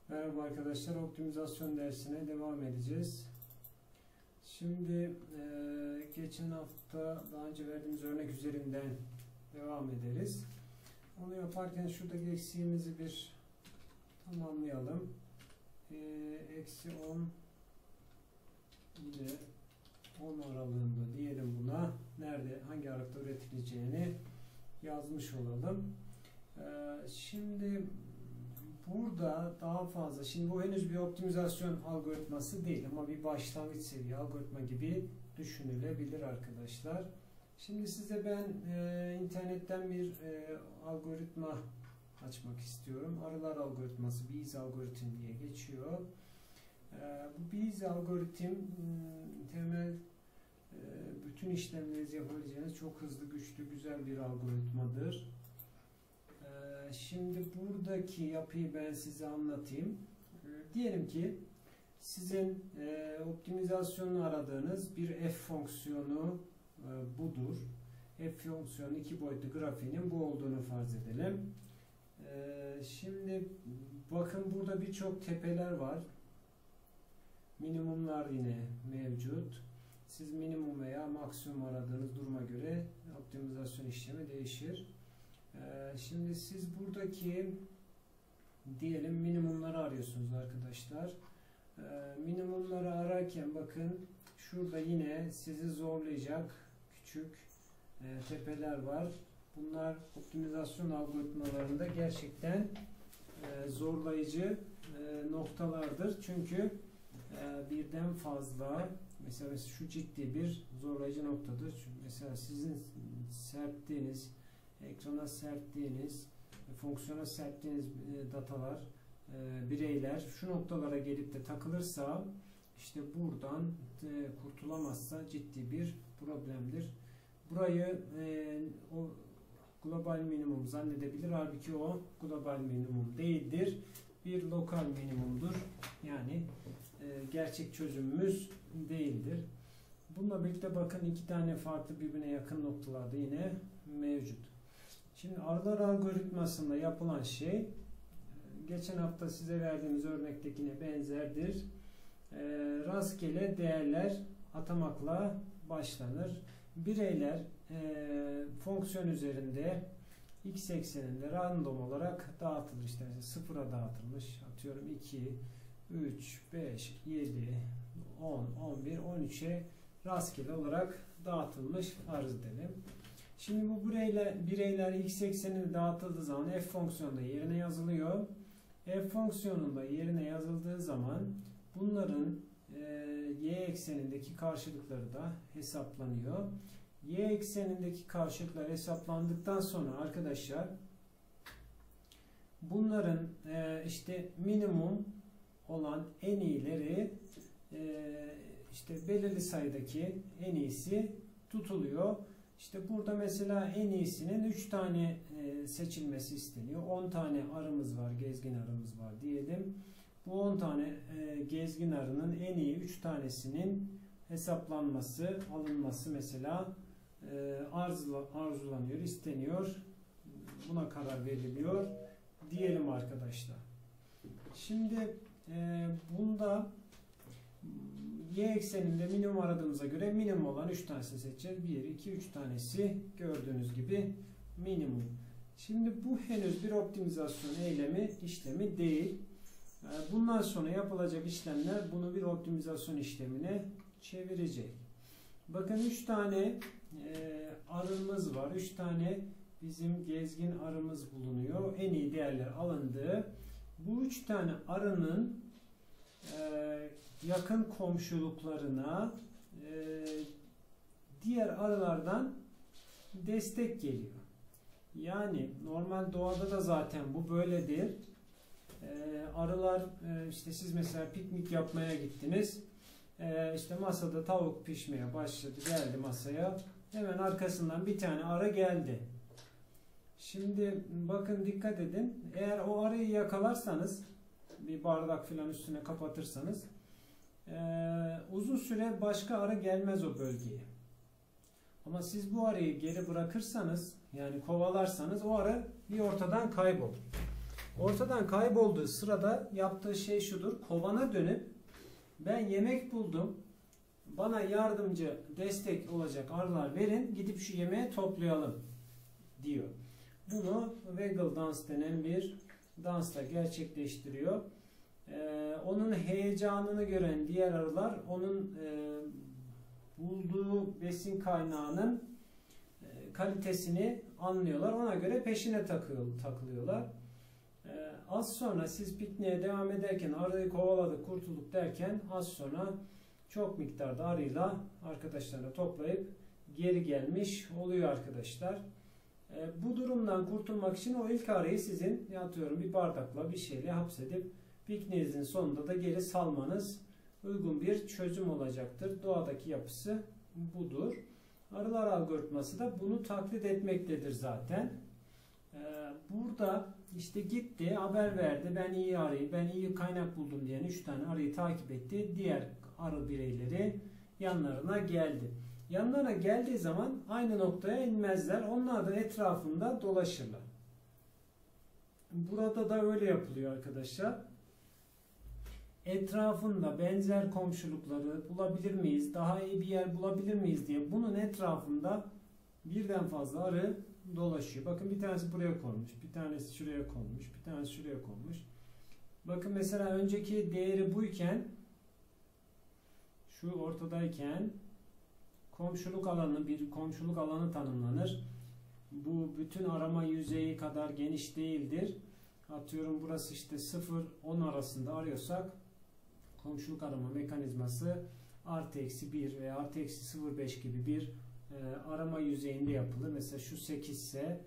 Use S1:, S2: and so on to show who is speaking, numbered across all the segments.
S1: Merhaba arkadaşlar, optimizasyon dersine devam edeceğiz. Şimdi geçen hafta daha önce verdiğimiz örnek üzerinden devam ederiz. Onu yaparken şuradaki eksiğimizi bir tamamlayalım. Eksi 10 ile 10 aralığında diyelim buna. Nerede, hangi aralıkta üretileceğini yazmış olalım. Şimdi burada daha fazla, şimdi bu henüz bir optimizasyon algoritması değil ama bir başlangıç seviye algoritma gibi düşünülebilir arkadaşlar. Şimdi size ben internetten bir algoritma açmak istiyorum. Arılar algoritması, Bayes algoritm diye geçiyor. Bu Bayes algoritm temel bütün işlemlerinizi yapabileceğiniz çok hızlı, güçlü, güzel bir algoritmadır. Şimdi buradaki yapıyı ben size anlatayım. Diyelim ki sizin optimizasyonunu aradığınız bir f fonksiyonu budur. F fonksiyonu iki boyutlu grafiğinin bu olduğunu farz edelim. Şimdi bakın burada birçok tepeler var. Minimumlar yine mevcut. Siz minimum veya maksimum aradığınız duruma göre optimizasyon işlemi değişir. Şimdi siz buradaki diyelim minimumları arıyorsunuz arkadaşlar. Minimumları ararken bakın şurada yine sizi zorlayacak küçük tepeler var. Bunlar optimizasyon algoritmalarında gerçekten zorlayıcı noktalardır. Çünkü birden fazla mesela şu ciddi bir zorlayıcı noktadır. Çünkü mesela sizin serptiğiniz, ekrana serptiğiniz, fonksiyona serptiğiniz datalar, bireyler şu noktalara gelip de takılırsa işte buradan kurtulamazsa ciddi bir problemdir. Burayı o global minimum zannedebilir. Halbuki o global minimum değildir. Bir lokal minimumdur. Yani gerçek çözümümüz değildir. Bununla birlikte bakın iki tane farklı birbirine yakın noktalarda yine mevcut. Şimdi arılar algoritmasında yapılan şey geçen hafta size verdiğimiz örnektekine benzerdir. Rastgele değerler atamakla başlanır. Bireyler fonksiyon üzerinde x ekseninde random olarak dağıtılır. İşte sıfıra dağıtılmış. Atıyorum 2, 3, 5, 7, 10, 11, 13'e rastgele olarak dağıtılmış farz edelim. Şimdi bu bireyler x ekseninde dağıtıldığı zaman f fonksiyonunda yerine yazılıyor. F fonksiyonunda yerine yazıldığı zaman bunların y eksenindeki karşılıkları da hesaplanıyor. Y eksenindeki karşılıklar hesaplandıktan sonra arkadaşlar bunların işte minimum olan en iyileri işte belirli sayıdaki en iyisi tutuluyor. İşte burada mesela en iyisinin 3 tane seçilmesi isteniyor. 10 tane arımız var, gezgin arımız var diyelim. Bu 10 tane gezgin arının en iyi 3 tanesinin hesaplanması, alınması mesela arzulanıyor, isteniyor. Buna karar veriliyor diyelim arkadaşlar. Şimdi bunda y ekseninde minimum aradığımıza göre minimum olan 3 tanesini seçeceğiz. 1, 2, 3 tanesi gördüğünüz gibi minimum. Şimdi bu henüz bir optimizasyon işlemi değil. Bundan sonra yapılacak işlemler bunu bir optimizasyon işlemine çevirecek. Bakın 3 tane arımız var. 3 tane bizim gezgin arımız bulunuyor. En iyi değerler alındı. Bu 3 tane arının yakın komşuluklarına diğer arılardan destek geliyor. Yani normal doğada da zaten bu böyledir. Arılar işte siz mesela piknik yapmaya gittiniz. İşte masada tavuk pişmeye başladı, geldi masaya. Hemen arkasından bir tane arı geldi. Şimdi bakın dikkat edin. Eğer o arıyı yakalarsanız bir bardak filan üstüne kapatırsanız uzun süre başka arı gelmez o bölgeye. Ama siz bu arıyı geri bırakırsanız yani kovalarsanız o arı bir ortadan kaybolur. Ortadan kaybolduğu sırada yaptığı şey şudur. Kovana dönüp ben yemek buldum. Bana yardımcı, destek olacak arılar verin. Gidip şu yemeği toplayalım diyor. Bunu waggle dans denen bir dansla gerçekleştiriyor. Onun heyecanını gören diğer arılar onun bulduğu besin kaynağının kalitesini anlıyorlar. Ona göre peşine takılıyorlar. Az sonra siz pikniğe devam ederken arıyı kovaladık, kurtulduk derken az sonra çok miktarda arıyla arkadaşlarını toplayıp geri gelmiş oluyor arkadaşlar. Bu durumdan kurtulmak için o ilk arıyı sizin atıyorum bir bardakla bir şeyle hapsedip pikniğinizin sonunda da geri salmanız uygun bir çözüm olacaktır. Doğadaki yapısı budur. Arılar algoritması da bunu taklit etmektedir zaten. Burada işte gitti, haber verdi. Ben iyi arıyı, ben iyi kaynak buldum diyen 3 tane arıyı takip etti. Diğer arı bireyleri yanlarına geldi. Yanlarına geldiği zaman aynı noktaya inmezler. Onlar da etrafında dolaşırlar. Burada da öyle yapılıyor arkadaşlar. Etrafında benzer komşulukları bulabilir miyiz? Daha iyi bir yer bulabilir miyiz diye bunun etrafında birden fazla arı dolaşıyor. Bakın bir tanesi buraya konmuş, bir tanesi şuraya konmuş, bir tanesi şuraya konmuş. Bakın mesela önceki değeri buyken, şu ortadayken komşuluk alanı, bir komşuluk alanı tanımlanır. Bu bütün arama yüzeyi kadar geniş değildir. Atıyorum burası işte 0-10 arasında arıyorsak komşuluk arama mekanizması artı eksi 1 veya artı eksi 0,5 gibi bir arama yüzeyinde yapılır. Mesela şu 8 ise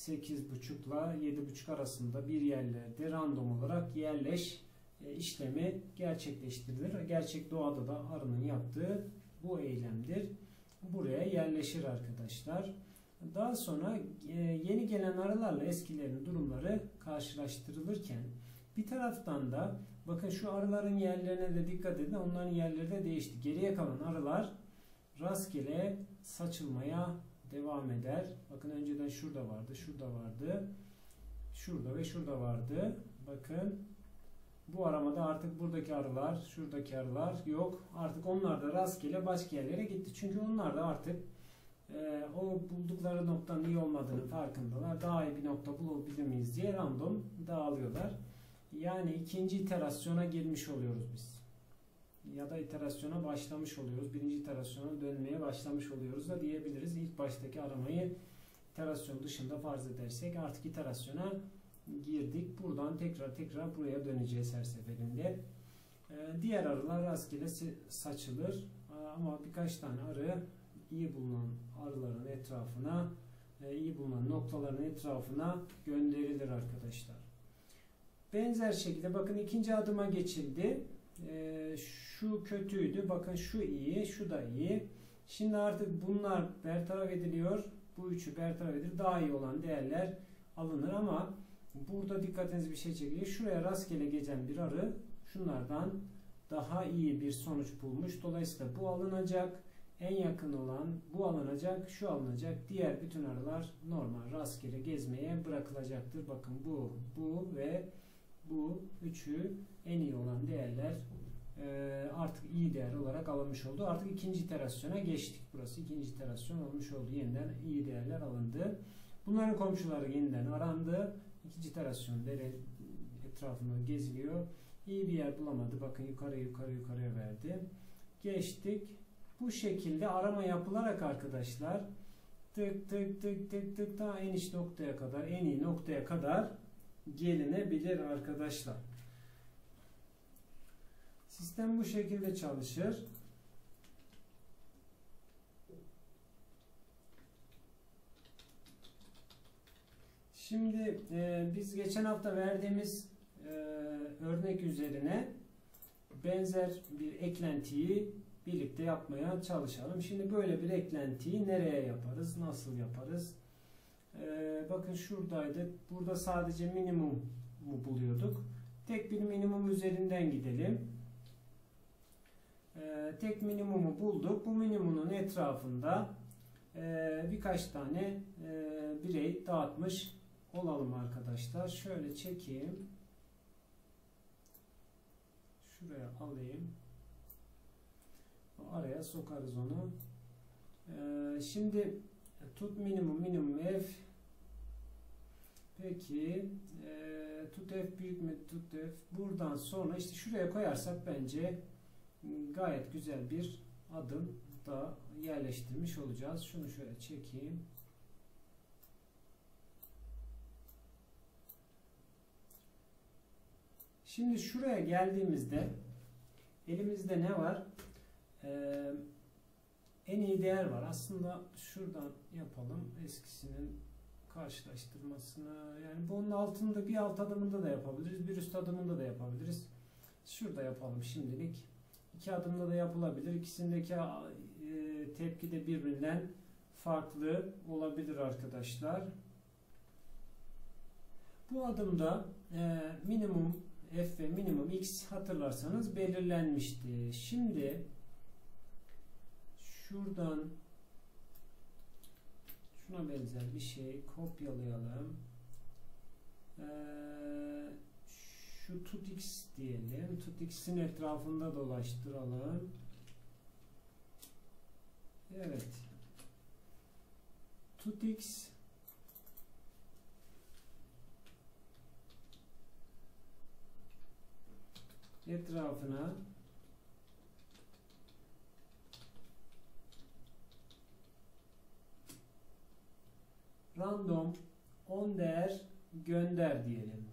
S1: 8,5 ile 7,5 arasında bir yerlerde random olarak yerleş işlemi gerçekleştirilir. Gerçek doğada da arının yaptığı bu eylemdir. Buraya yerleşir arkadaşlar. Daha sonra yeni gelen arılarla eskilerin durumları karşılaştırılırken bir taraftan da bakın şu arıların yerlerine de dikkat edin. Onların yerleri de değişti. Geriye kalan arılar rastgele saçılmaya devam eder. Bakın önceden şurada vardı, şurada vardı, şurada ve şurada vardı. Bakın bu aramada artık buradaki arılar, şuradaki arılar yok. Artık onlar da rastgele başka yerlere gitti. Çünkü onlar da artık o buldukları noktanın iyi olmadığını farkındalar. Daha iyi bir nokta bulabilir miyiz diye random dağılıyorlar. Yani ikinci iterasyona girmiş oluyoruz biz. Ya da iterasyona başlamış oluyoruz. Birinci iterasyona dönmeye başlamış oluyoruz da diyebiliriz. İlk baştaki aramayı iterasyon dışında farz edersek artık iterasyona girdik. Buradan tekrar buraya döneceğiz her seferinde. Diğer arılar rastgele saçılır. Ama birkaç tane arı iyi bulunan arıların etrafına, iyi bulunan noktaların etrafına gönderilir arkadaşlar. Benzer şekilde bakın ikinci adıma geçildi. Şu kötüydü. Bakın şu iyi, şu da iyi. Şimdi artık bunlar bertaraf ediliyor. Bu üçü bertaraf edilir. Daha iyi olan değerler alınır ama burada dikkatiniz bir şey çekiyor. Şuraya rastgele geçen bir arı şunlardan daha iyi bir sonuç bulmuş. Dolayısıyla bu alınacak. En yakın olan bu alınacak, şu alınacak. Diğer bütün arılar normal rastgele gezmeye bırakılacaktır. Bakın bu ve bu üçü en iyi olan değerler artık iyi değer olarak alınmış oldu. Artık ikinci iterasyona geçtik. Burası ikinci iterasyon olmuş oldu. Yeniden iyi değerler alındı. Bunların komşuları yeniden arandı. İkinci iterasyon etrafında geziliyor. İyi bir yer bulamadı. Bakın yukarıya verdi. Geçtik. Bu şekilde arama yapılarak arkadaşlar tık daha en iç noktaya kadar, en iyi noktaya kadar gelinebilir arkadaşlar. Sistem bu şekilde çalışır. Şimdi biz geçen hafta verdiğimiz örnek üzerine benzer bir eklentiyi birlikte yapmaya çalışalım. Şimdi böyle bir eklentiyi nereye yaparız? Nasıl yaparız? Bakın şuradaydı. Burada sadece minimumu buluyorduk. Tek bir minimum üzerinden gidelim. Tek minimumu bulduk. Bu minimumun etrafında birkaç tane birey dağıtmış olalım arkadaşlar. Şöyle çekeyim. Şuraya alayım. Araya sokarız onu. Şimdi tut minimum f. Peki tut f büyük mü, tut f. Buradan sonra işte şuraya koyarsak bence gayet güzel bir adım da yerleştirmiş olacağız. Şunu şöyle çekeyim. Şimdi şuraya geldiğimizde elimizde ne var? En iyi değer var. Aslında şuradan yapalım. Eskisinin karşılaştırmasını. Yani bunun altında bir alt adımında da yapabiliriz. Bir üst adımında da yapabiliriz. Şurada yapalım şimdilik. 2 adımda da yapılabilir. İkisindeki tepki de birbirinden farklı olabilir arkadaşlar. Bu adımda minimum f ve minimum x hatırlarsanız belirlenmişti. Şimdi şuradan şuna benzer bir şey kopyalayalım. Şu tut x diyelim. Tut x'in etrafında dolaştıralım. Evet. Tut x etrafına random 10 değer gönder diyelim.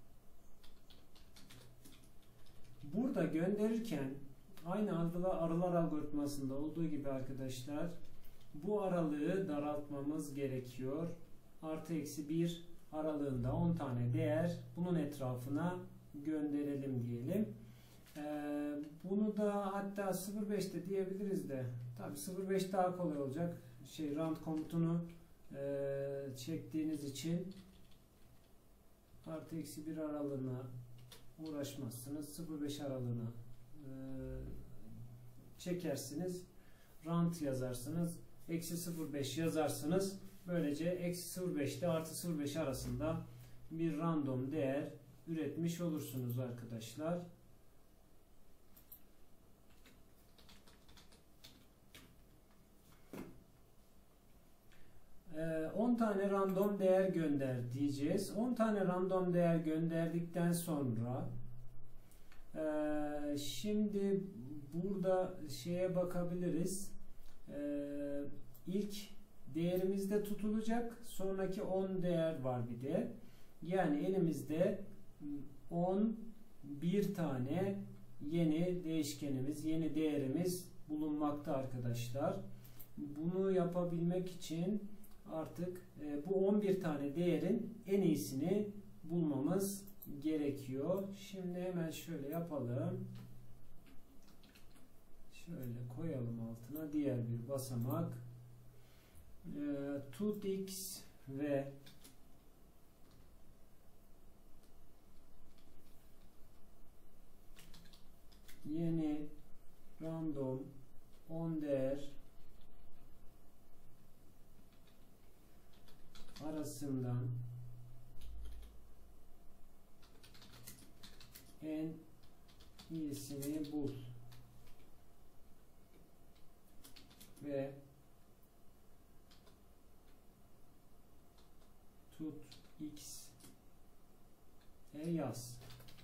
S1: Burada gönderirken aynı arılar algoritmasında olduğu gibi arkadaşlar bu aralığı daraltmamız gerekiyor. Artı eksi 1 aralığında 10 tane değer bunun etrafına gönderelim diyelim. Bunu da hatta 0.5'te diyebiliriz de tabi 0.5 daha kolay olacak. Rand komutunu çektiğiniz için artı eksi 1 aralığına uğraşmazsınız. 0.5 aralığına çekersiniz. Rand yazarsınız. Eksi 0.5 yazarsınız. Böylece eksi 0.5 ile artı 0.5 arasında bir random değer üretmiş olursunuz arkadaşlar. Ee, 10 tane random değer gönder diyeceğiz. 10 tane random değer gönderdikten sonra şimdi burada şeye bakabiliriz. İlk değerimizde tutulacak. Sonraki 10 değer var bir de. Yani elimizde 11 tane yeni değişkenimiz, yeni değerimiz bulunmakta arkadaşlar. Bunu yapabilmek için artık bu 11 tane değerin en iyisini bulmamız gerekiyor. Şimdi hemen şöyle yapalım. Şöyle koyalım altına diğer bir basamak. Tut x ve yeni random 10 değer arasından en iyisini bul ve tut x yaz.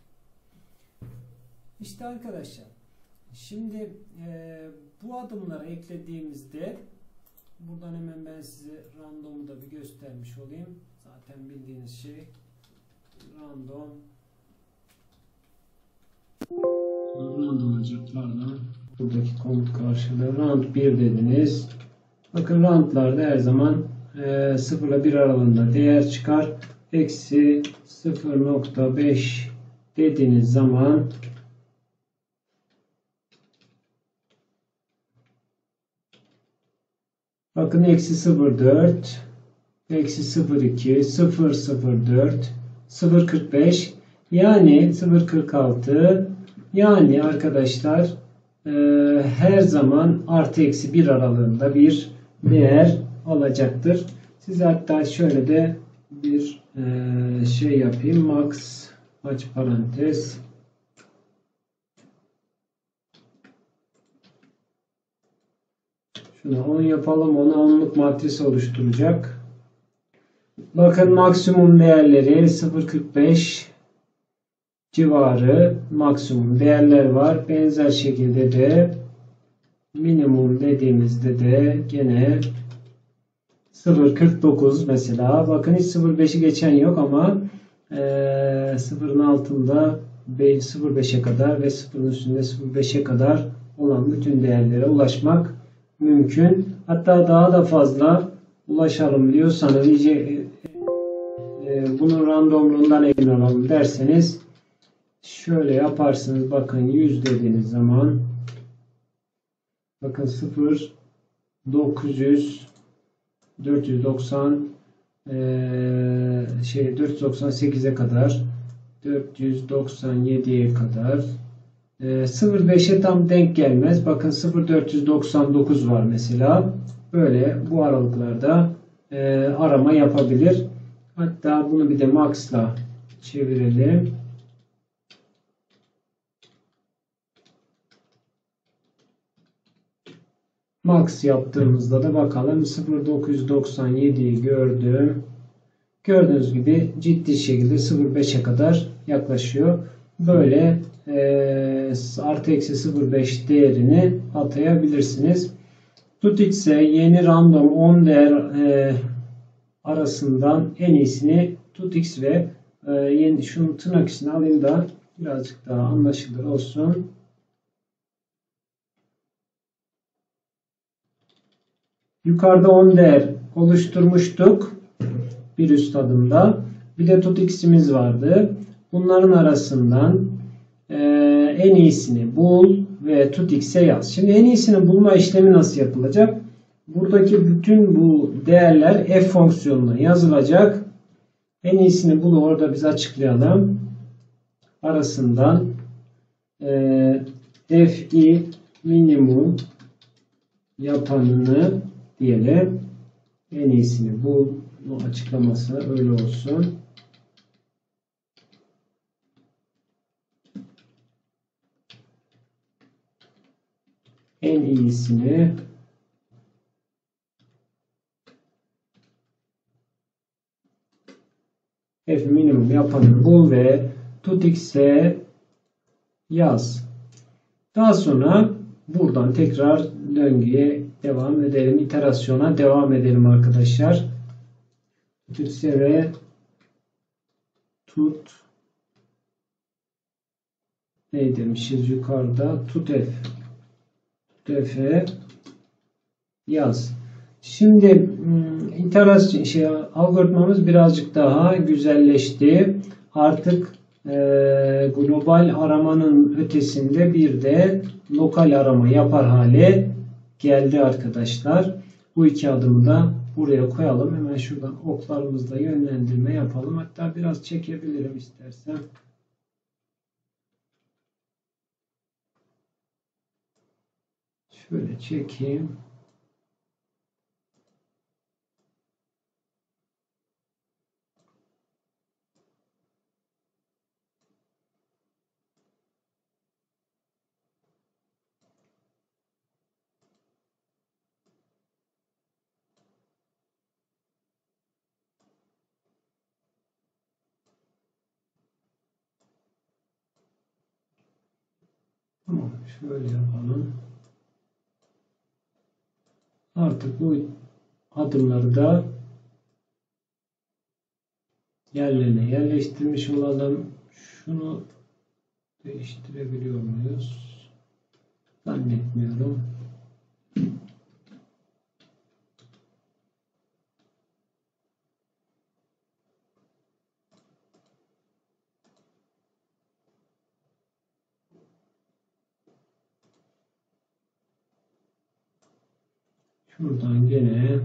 S1: İşte arkadaşlar şimdi bu adımları eklediğimizde buradan hemen ben size random'u da bir göstermiş olayım. Zaten bildiğiniz şey random olacak, pardon. Buradaki komut karşılığı round 1 dediniz. Bakın roundlarda her zaman 0 ile 1 aralığında değer çıkar. Eksi 0.5 dediğiniz zaman bakın eksi 0.4 eksi 0.2 0.04 0.45 yani 0.46 yani arkadaşlar her zaman artı eksi 1 aralığında bir değer alacaktır. Size hatta şöyle de bir şey yapayım. Max aç parantez. Şunu 10 yapalım. Ona 10'luk matris oluşturacak. Bakın maksimum değerleri 0.45 civarı maksimum değerler var. Benzer şekilde de minimum dediğimizde de gene 0.49 mesela. Bakın hiç 0.5'i geçen yok ama 0'ın altında 0.5'e kadar ve 0'ın üstünde 0.5'e kadar olan bütün değerlere ulaşmak mümkün. Hatta daha da fazla ulaşalım diyorsanız iyice bunun randomluğundan emin olalım derseniz şöyle yaparsınız. Bakın 100 dediğiniz zaman bakın 0 900 490 498'e kadar 497'ye kadar 0.5'e tam denk gelmez. Bakın 0.499 var mesela. Böyle bu aralıklarda arama yapabilir. Hatta bunu bir de max'la çevirelim. Max yaptığımızda da bakalım 0.997'yi gördüm. Gördüğünüz gibi ciddi şekilde 0.5'e kadar yaklaşıyor. Böyle artı eksi 0.5 değerini atayabilirsiniz. TutX'e yeni random 10 değer arasından en iyisini TutX ve yeni şunun tırnak içine alayım da birazcık daha anlaşılır olsun. Yukarıda 10 değer oluşturmuştuk. Bir üst adımda. Bir de TutX'imiz vardı. Bunların arasından en iyisini bul ve TutX'e yaz. Şimdi en iyisini bulma işlemi nasıl yapılacak? Buradaki bütün bu değerler f fonksiyonuna yazılacak. En iyisini bul orada biz açıklayalım. Arasından fi minimum yapanını diyelim. En iyisini bul. Bu açıklaması öyle olsun. En iyisini f minimum yapanı bul ve TutX'e yaz. Daha sonra buradan tekrar döngüye devam edelim. İterasyona devam edelim arkadaşlar. TutX'e ve ne demişiz yukarıda? tutf'e yaz. Şimdi iterasyon algoritmamız birazcık daha güzelleşti. Artık global aramanın ötesinde bir de lokal arama yapar hale geldi arkadaşlar. Bu iki adımı da buraya koyalım. Hemen şuradan oklarımızla yönlendirme yapalım. Hatta biraz çekebilirim istersen. Şöyle çekeyim. Tamam, şöyle yapalım. Artık bu adımları da yerlerine yerleştirmiş olalım. Şunu değiştirebiliyor muyuz? Zannetmiyorum. Şuradan gene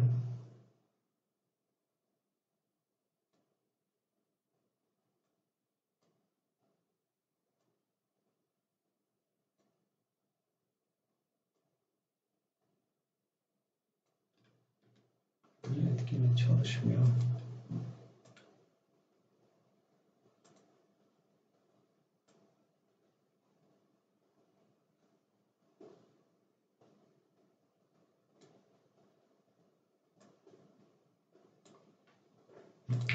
S1: evet, yine çalışmıyor.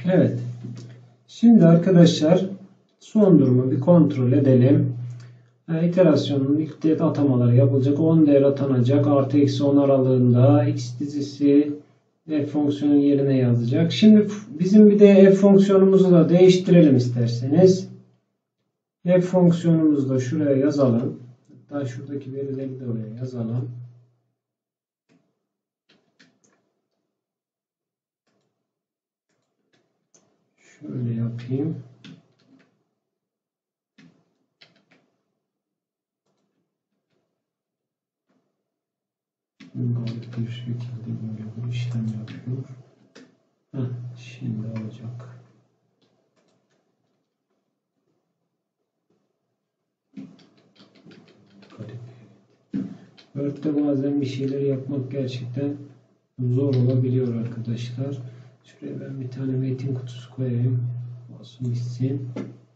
S1: Evet. Şimdi arkadaşlar son durumu bir kontrol edelim. İterasyonun ilk atamaları yapılacak. 10 değer atanacak. Artı eksi 10 aralığında x dizisi f fonksiyonun yerine yazacak. Şimdi bizim bir de f fonksiyonumuzu da değiştirelim isterseniz. F fonksiyonumuzu da şuraya yazalım. Hatta şuradaki verileri de oraya yazalım. Şöyle yapayım. Garip bir şekilde böyle bir işlem yapıyor. Şimdi olacak. Garip. Word'de bazen bir şeyler yapmak gerçekten zor olabiliyor arkadaşlar. Şuraya ben bir tane metin kutusu koyayım. Olsun bitsin.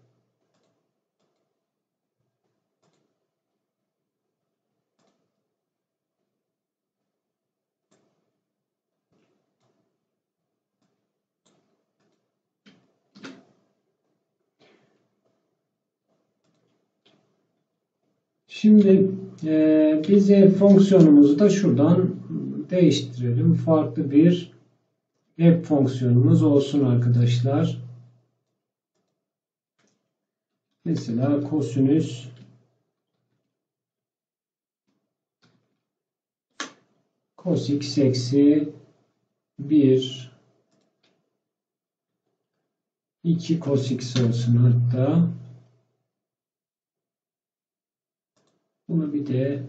S1: Şimdi bize fonksiyonumuzu da şuradan değiştirelim. Farklı bir f fonksiyonumuz olsun arkadaşlar. Mesela kosinüs cos x eksi 1 2 cos x olsun hatta. Bunu bir de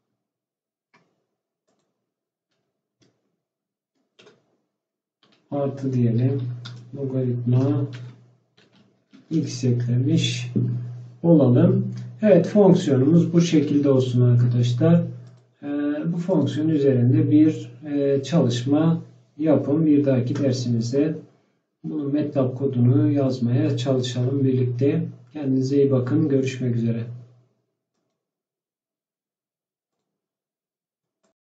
S1: artı diyelim. Logaritma x eklemiş olalım. Evet, fonksiyonumuz bu şekilde olsun arkadaşlar. Bu fonksiyon üzerinde bir çalışma yapın. Bir dahaki dersimizde bunun MATLAB kodunu yazmaya çalışalım birlikte. Kendinize iyi bakın. Görüşmek üzere.